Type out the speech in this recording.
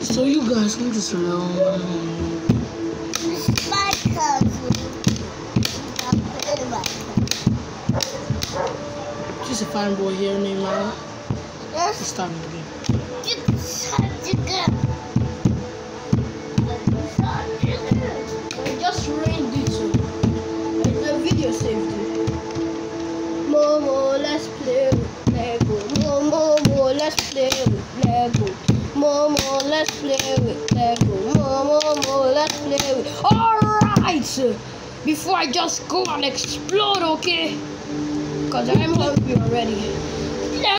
So you guys leave this alone. My cousin. Just a fine boy here named Lyle. Yes. Let's start it again. It's such a good. I just ruined it too. The video saved it. Momo, let's play with Lego. Momo, let's play with Lego. Momo, let's play with Lego. Momo, let's play with. Alright! Before I just go and explode, okay? Because I'm hungry already.